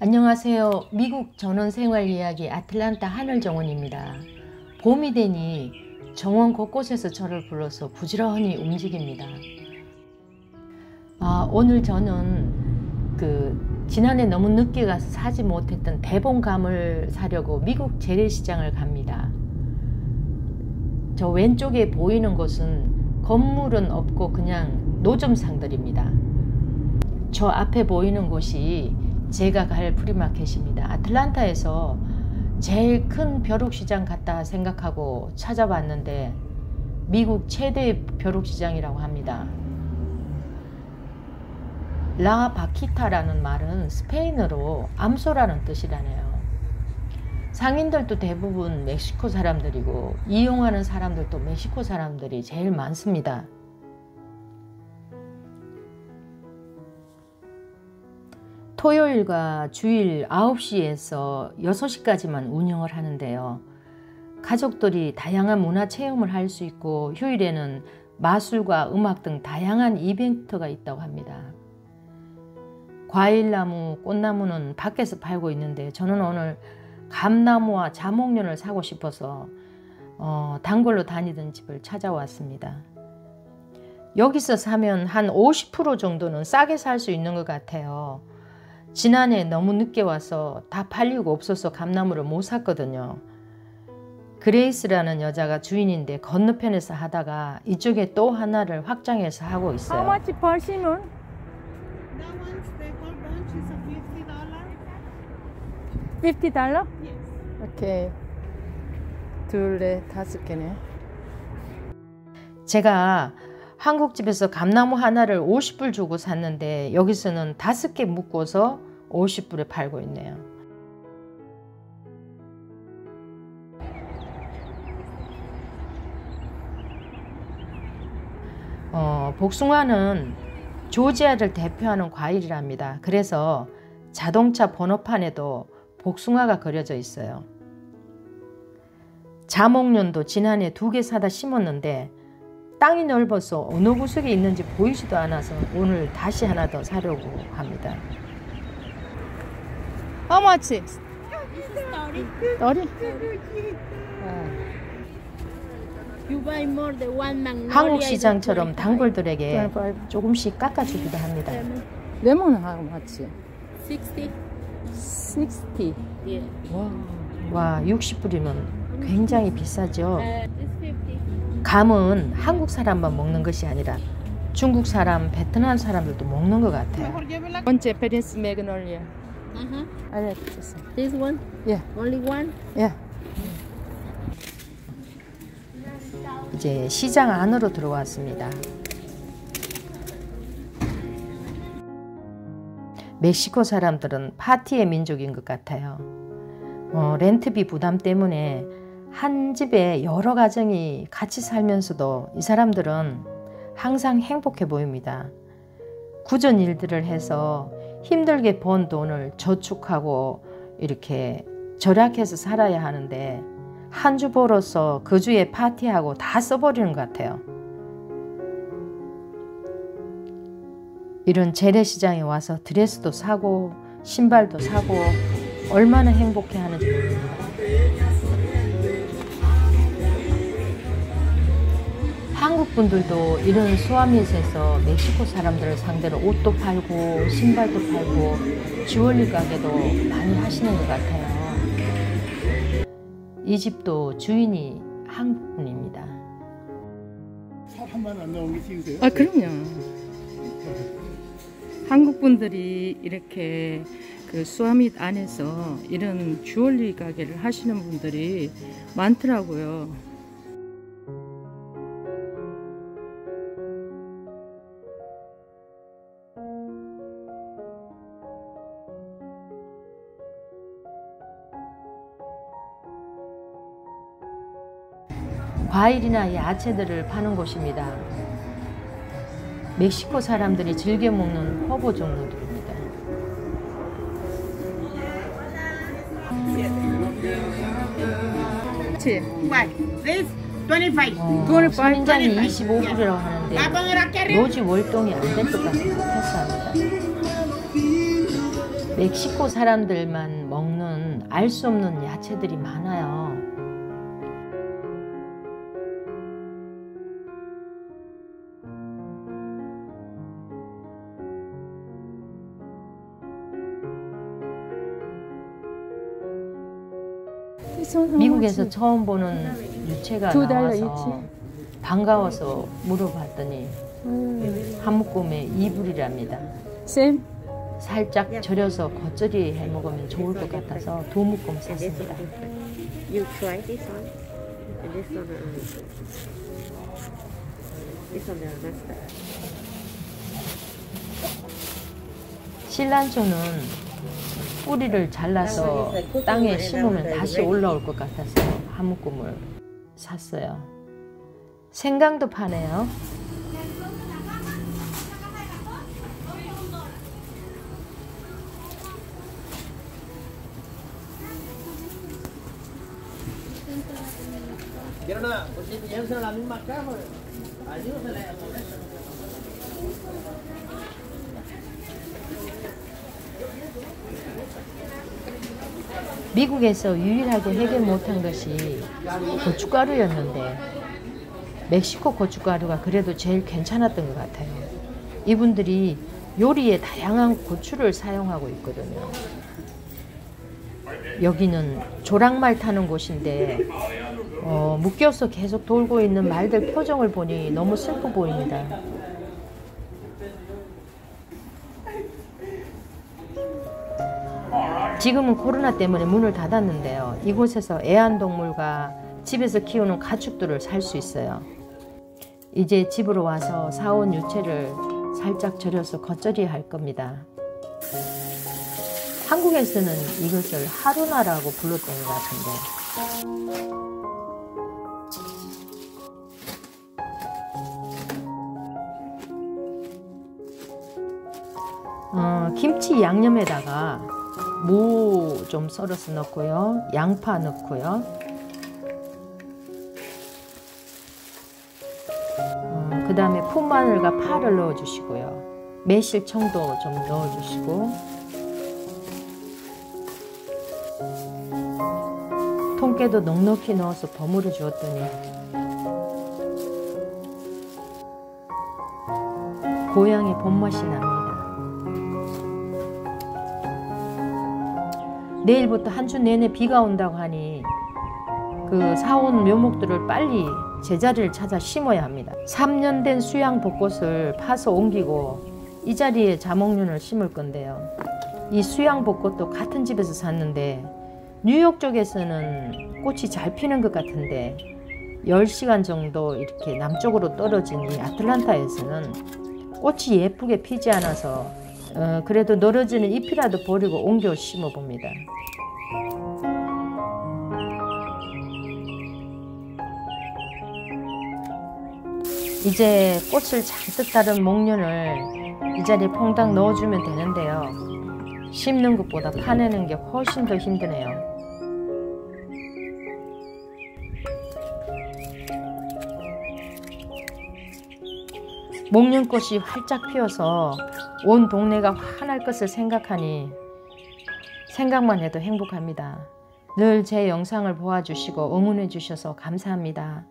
안녕하세요. 미국 전원생활 이야기 아틀란타 하늘정원입니다. 봄이 되니 정원 곳곳에서 저를 불러서 부지런히 움직입니다. 오늘 저는 지난해 너무 늦게 가서 사지 못했던 대봉감을 사려고 미국 재래시장을 갑니다. 저 왼쪽에 보이는 곳은 건물은 없고 그냥 노점상들입니다. 저 앞에 보이는 곳이 제가 갈 프리마켓입니다. 아틀란타에서 제일 큰 벼룩시장 같다 생각하고 찾아봤는데 미국 최대의 벼룩시장이라고 합니다. 라 바키타라는 말은 스페인어로 암소라는 뜻이라네요. 상인들도 대부분 멕시코 사람들이고 이용하는 사람들도 멕시코 사람들이 제일 많습니다. 토요일과 주일 9시에서 6시까지만 운영을 하는데요. 가족들이 다양한 문화체험을 할 수 있고 휴일에는 마술과 음악 등 다양한 이벤트가 있다고 합니다. 과일나무, 꽃나무는 밖에서 팔고 있는데 저는 오늘 감나무와 자목련을 사고 싶어서 단골로 다니던 집을 찾아왔습니다. 여기서 사면 한 50% 정도는 싸게 살 수 있는 것 같아요. 지난해 너무 늦게 와서 다 팔리고 없어서 감나무를 못 샀거든요. 그레이스라는 여자가 주인인데 건너편에서 하다가 이쪽에 또 하나를 확장해서 하고 있어요. How much per simon? That one's the whole bunch is $50. $50? Yes. 오케이. 둘에 5개네. 제가 한국집에서 감나무 하나를 50불 주고 샀는데 여기서는 5개 묶어서 50불에 팔고 있네요. 복숭아는 조지아를 대표하는 과일이랍니다. 그래서 자동차 번호판에도 복숭아가 그려져 있어요. 자목련도 지난해 2개 사다 심었는데 땅이 넓어서 어느 구석에 있는지 보이지도 않아서 오늘 다시 하나 더 사려고 합니다. How much? This is 30. 30? You buy more the one magnolia. 한국 시장처럼 단골들에게 25. 조금씩 깎아주기도 합니다. 레몬은 how much? 60. 60. Yeah. 와, 60불이면 굉장히 비싸죠. This 50. 감은 한국 사람만 먹는 것이 아니라 중국 사람, 베트남 사람들도 먹는 것 같아요. One Japanese magnolia. I like this. This one? Yeah. Only one? Yeah. 이제 시장 안으로 들어왔습니다. 멕시코 사람들은 파티의 민족인 것 같아요. 렌트비 부담 때문에 한 집에 여러 가정이 같이 살면서도 이 사람들은 항상 행복해 보입니다. 굳은 일들을 해서 힘들게 번 돈을 저축하고 이렇게 절약해서 살아야 하는데 한 주 벌어서 그 주에 파티하고 다 써버리는 것 같아요. 이런 재래시장에 와서 드레스도 사고 신발도 사고 얼마나 행복해 하는지 모릅니다. 한국 분들도 이런 수아밋에서 멕시코 사람들을 상대로 옷도 팔고 신발도 팔고 주얼리 가게도 많이 하시는 것 같아요. 이 집도 주인이 한국 분입니다. 사람만 안 나온 게 찍으세요? 아, 그럼요. 한국 분들이 이렇게 수아밋 안에서 이런 주얼리 가게를 하시는 분들이 많더라고요. 과일이나 야채들을 파는 곳입니다. 멕시코 사람들이 즐겨 먹는 허브 종류들입니다. 그치? What? This 25. 그거를 선인장이 25불이라고 하는데 요지 월동이 안 될 것 같아서 패스합니다. 멕시코 사람들만 먹는 알 수 없는 야채들이 많아요. 미국에서 처음 보는 유채가 나와서 반가워서 물어봤더니 한 묶음에 2불이랍니다. Same. 살짝 절여서 겉절이 해 먹으면 좋을 것 같아서 2묶음 샀습니다. You try this one and this one master. 실란초는 뿌리를 잘라서 땅에 심으면 다시 올라올 것 같아서 한 묶음을 샀어요. 생강도 파네요. 미국에서 유일하게 해결 못한 것이 고춧가루였는데 멕시코 고춧가루가 그래도 제일 괜찮았던 것 같아요. 이분들이 요리에 다양한 고추를 사용하고 있거든요. 여기는 조랑말 타는 곳인데 묶여서 계속 돌고 있는 말들 표정을 보니 너무 슬퍼 보입니다. 지금은 코로나 때문에 문을 닫았는데요. 이곳에서 애완동물과 집에서 키우는 가축들을 살 수 있어요. 이제 집으로 와서 사온 유채를 살짝 절여서 겉절이 할 겁니다. 한국에서는 이것을 하루나라고 불렀던 것 같은데 김치 양념에다가 무 좀 썰어서 넣고요. 양파 넣고요. 그 다음에 풋마늘과 파를 넣어주시고요. 매실청도 좀 넣어주시고 통깨도 넉넉히 넣어서 버무려 주었더니 고향의 봄맛이 납니다. 내일부터 한 주 내내 비가 온다고 하니 그 사온 묘목들을 빨리 제자리를 찾아 심어야 합니다. 3년 된 수양 벚꽃을 파서 옮기고 이 자리에 자목륜을 심을 건데요. 이 수양 벚꽃도 같은 집에서 샀는데 뉴욕 쪽에서는 꽃이 잘 피는 것 같은데 10시간 정도 이렇게 남쪽으로 떨어진 이 아틀란타에서는 꽃이 예쁘게 피지 않아서 그래도 늘어지는 잎이라도 버리고 옮겨 심어 봅니다. 이제 꽃을 잔뜩 따른 목련을 이 자리에 퐁당 넣어주면 되는데요. 심는 것보다 파내는 게 훨씬 더 힘드네요. 목련꽃이 활짝 피어서 온 동네가 환할 것을 생각하니 생각만 해도 행복합니다. 늘 제 영상을 보아주시고 응원해 주셔서 감사합니다.